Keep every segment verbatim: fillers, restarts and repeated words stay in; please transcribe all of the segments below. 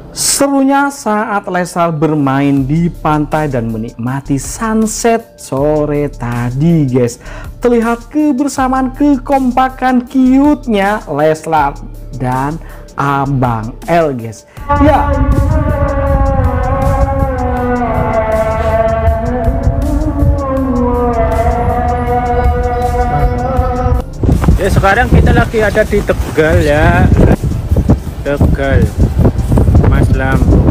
Serunya saat Leslar bermain di pantai dan menikmati sunset sore tadi guys. Terlihat kebersamaan, kekompakan cute-nya Leslar dan Abang L guys. Ya. Ya, sekarang kita lagi ada di Tegal ya. Tegal Mas Lampung.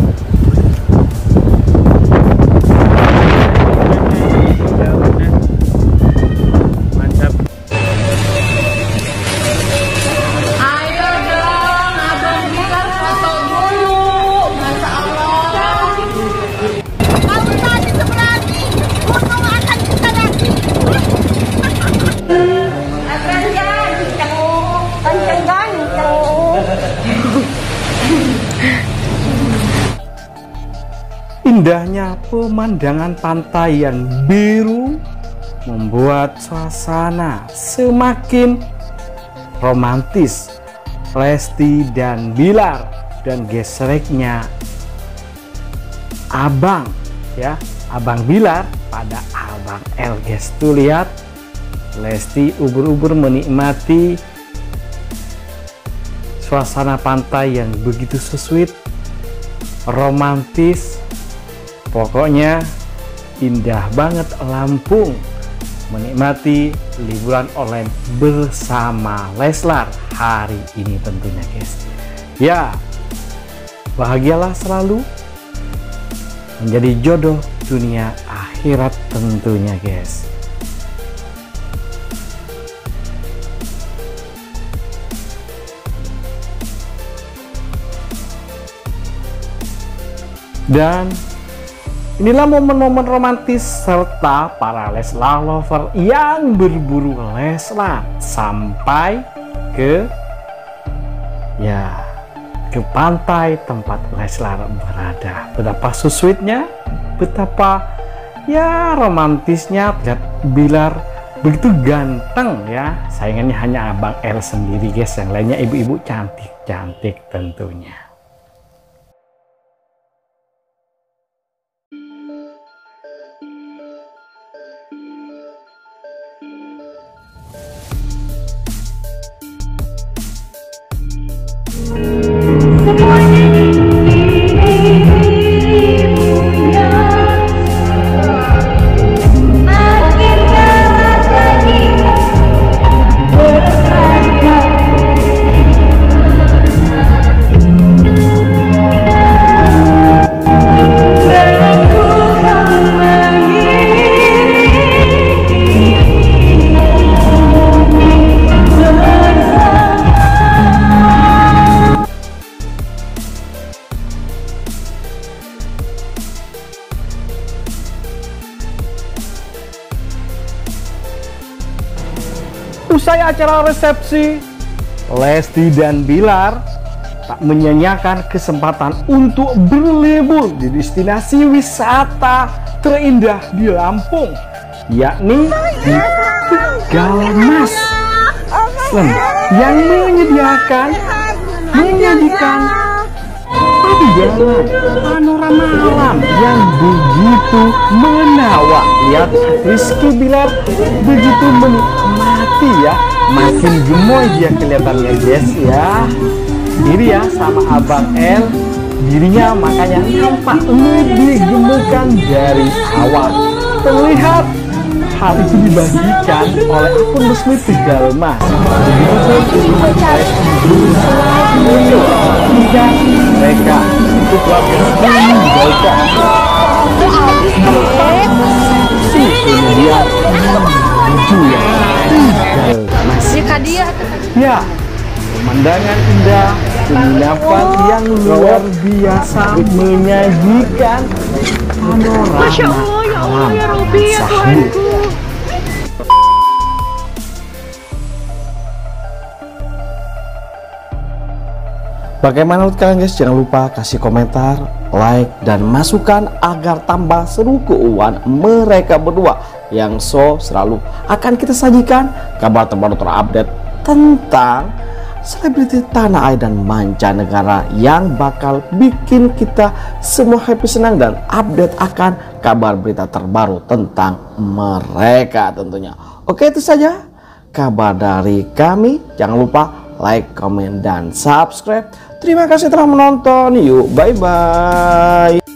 Mantap. Ayo dong, Abang Bilar foto dulu. Masya Allah. Kalau tadi sebenarnya gunung akan kita lagi. Akan gancang, gancang gancang. Indahnya pemandangan pantai yang biru membuat suasana semakin romantis. Lesti dan Bilar dan gesreknya Abang ya, Abang Bilar pada Abang L guys. Tuh lihat Lesti ubur-ubur menikmati suasana pantai yang begitu so sweet, romantis. Pokoknya indah banget Lampung, menikmati liburan online bersama Leslar hari ini tentunya guys. Ya, bahagialah selalu, menjadi jodoh dunia akhirat tentunya guys. Dan inilah momen-momen romantis serta para Leslar lover yang berburu Leslar sampai ke ya ke pantai tempat Leslar berada. Betapa so sweetnya, betapa ya romantisnya. Lihat Bilar begitu ganteng ya. Saingannya hanya Abang L sendiri guys, yang lainnya ibu-ibu cantik-cantik tentunya. Usai acara resepsi, Lesti dan Bilar tak menyanyiakan kesempatan untuk berlibur di destinasi wisata terindah di Lampung, yakni di Tegalmas, yang menyediakan menyajikan pemandangan panorama alam yang begitu menawan. Lihat Rizky Bilar begitu menikmati ya, makin gemoy dia kelihatannya guys ya. Diri ya sama Abang L, dirinya makanya nampak lebih gemukan dari awal. Terlihat hal itu dibagikan oleh akun resmi Tegalmas. Jika mereka ikut lakukan mereka si kemudian menuju ya ya pemandangan indah, penginapan yang luar biasa menyajikan panorama alam sahdu. Bagaimana menurut kalian guys? Jangan lupa kasih komentar, like, dan masukan agar tambah seru keuangan mereka berdua yang so selalu akan kita sajikan kabar terbaru terupdate tentang selebriti tanah air dan mancanegara yang bakal bikin kita semua happy, senang, dan update akan kabar berita terbaru tentang mereka tentunya. Oke, itu saja kabar dari kami. Jangan lupa like, comment, dan subscribe. Terima kasih telah menonton. Yuk, bye-bye.